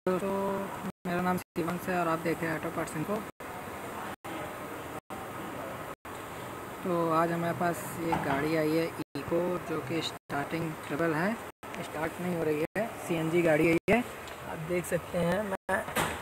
दोस्तों, मेरा नाम शिवंश है और आप देख रहे हैं ऑटो पार्ट्स इनको। तो आज हमारे पास एक गाड़ी आई है इको, जो कि स्टार्टिंग ट्रबल है, स्टार्ट नहीं हो रही है। सीएनजी गाड़ी आई है, आप देख सकते हैं। मैं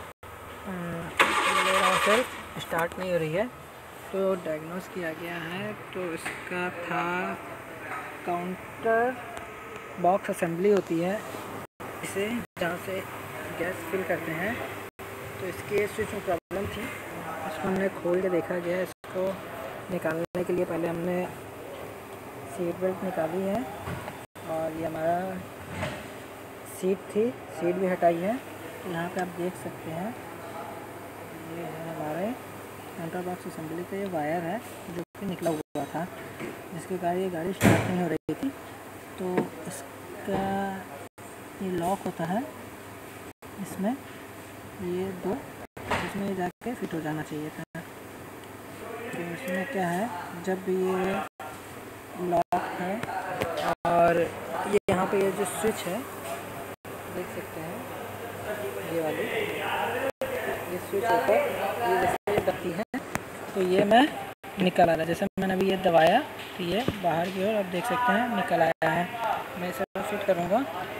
ले रहा हूँ, सिर्फ स्टार्ट नहीं हो रही है। तो डायग्नोस किया गया है। तो इसका था काउंटर बॉक्स असेंबली होती है इसे, जहाँ से गैस फिल करते हैं। तो इसके स्विच में प्रॉब्लम थी, इसको हमने खोल के देखा गया। इसको निकालने के लिए पहले हमने सीट बेल्ट निकाली है और ये हमारा सीट थी, सीट भी हटाई है। तो यहाँ पे आप देख सकते हैं, ये है हमारे काउंटर बॉक्स असेंबली का ये वायर है जो कि निकला हुआ था, जिसके कारण ये गाड़ी स्टार्ट नहीं हो रही थी। तो इसका ये लॉक होता है, इसमें ये दो, इसमें जाके फिट हो जाना चाहिए था। तो इसमें क्या है, जब ये लॉक है और ये यहाँ पे ये जो स्विच है देख सकते हैं, ये वाली ये स्विच ऊपर ये जैसे दबती है, तो ये मैं निकल आ रहा है। जैसे मैंने अभी ये दबाया तो ये बाहर की ओर आप देख सकते हैं निकल आया है। मैं इसे फिट करूँगा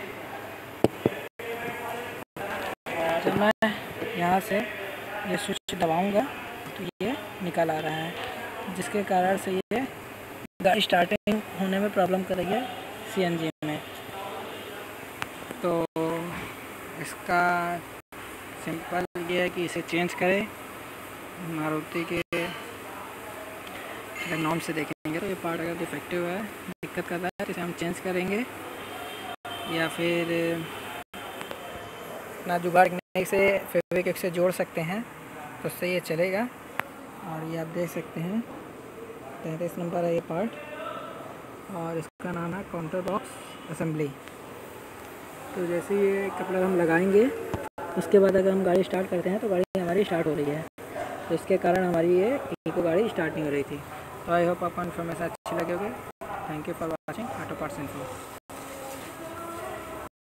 और जब मैं यहाँ से ये स्विच दबाऊंगा तो ये निकल आ रहा है, जिसके कारण से ये गाड़ी स्टार्टिंग होने में प्रॉब्लम कर रही है सीएनजी में। तो इसका सिंपल ये है कि इसे चेंज करें। मारुति के अगर नॉर्म से देखेंगे तो ये पार्ट अगर डिफेक्टिव है, दिक्कत कर रहा है, तो इसे हम चेंज करेंगे या फिर ना जुगाड़ करने से फेविक्विक से जोड़ सकते हैं, तो उससे ये चलेगा। और ये आप देख सकते हैं 33 नंबर है ये पार्ट और इसका नाम है काउंटर बॉक्स असेंबली। तो जैसे ये कपड़ा हम लगाएंगे उसके बाद अगर हम गाड़ी स्टार्ट करते हैं तो गाड़ी हमारी स्टार्ट हो रही है। तो इसके कारण हमारी ये इको गाड़ी स्टार्ट नहीं हो रही थी। तो आई होप आपको इन्फॉर्मेशन अच्छी लगी होगी। Thank you for watching auto parts info.